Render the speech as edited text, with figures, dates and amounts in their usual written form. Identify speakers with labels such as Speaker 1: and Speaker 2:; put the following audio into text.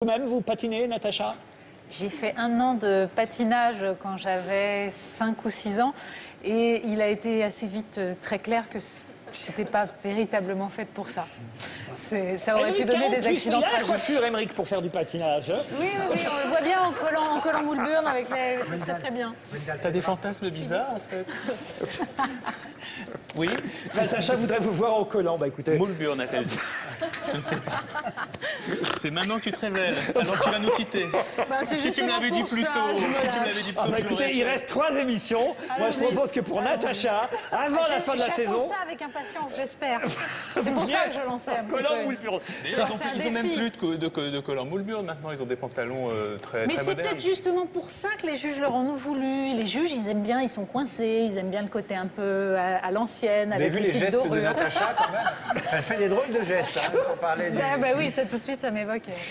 Speaker 1: vous-même, vous patinez, Natacha?
Speaker 2: J'ai fait 1 an de patinage quand j'avais 5 ou 6 ans et il a été assez vite très clair que je n'étais pas véritablement faite pour ça. Ça aurait pu donner des accidents
Speaker 1: tragiques. Il a la
Speaker 2: tragiques.
Speaker 1: coiffure, Émeric, pour faire du patinage.
Speaker 2: Oui, on le voit bien en collant moule burn avec les... Ce serait très bien.
Speaker 3: T'as des fantasmes bizarres, en fait. Oui.
Speaker 1: Natacha voudrait vous voir en collant. Bah écoutez.
Speaker 3: Moulburn, a-t-elle dit. Je ne sais pas. C'est maintenant que tu te révèles. Alors tu vas nous quitter. Si tu me l'avais dit plus tôt. Si tu me l'avais dit plus tôt.
Speaker 1: Écoutez, il reste 3 émissions. Moi, je propose que pour Natacha, avant la fin de la saison.
Speaker 2: J'attends ça avec impatience, j'espère. C'est pour ça que je lançais un petit peu.
Speaker 1: Collant Moulburn.
Speaker 3: Ils ont même plus de collant Moulburn maintenant. Ils ont des pantalons très
Speaker 2: Mais
Speaker 3: très
Speaker 2: c'est
Speaker 3: modernes.
Speaker 2: peut-être justement pour ça que les juges leur en ont voulu. Les juges, ils aiment bien, ils sont coincés, ils aiment bien le côté un peu à l'ancienne,
Speaker 4: Vous avez
Speaker 2: avec
Speaker 4: vu
Speaker 2: les
Speaker 4: les
Speaker 2: petites
Speaker 4: gestes de
Speaker 2: dorures.
Speaker 4: Natacha, quand même? Elle fait des drôles de gestes, hein, pour parler des...
Speaker 2: Bah oui, ça tout de suite, ça m'évoque.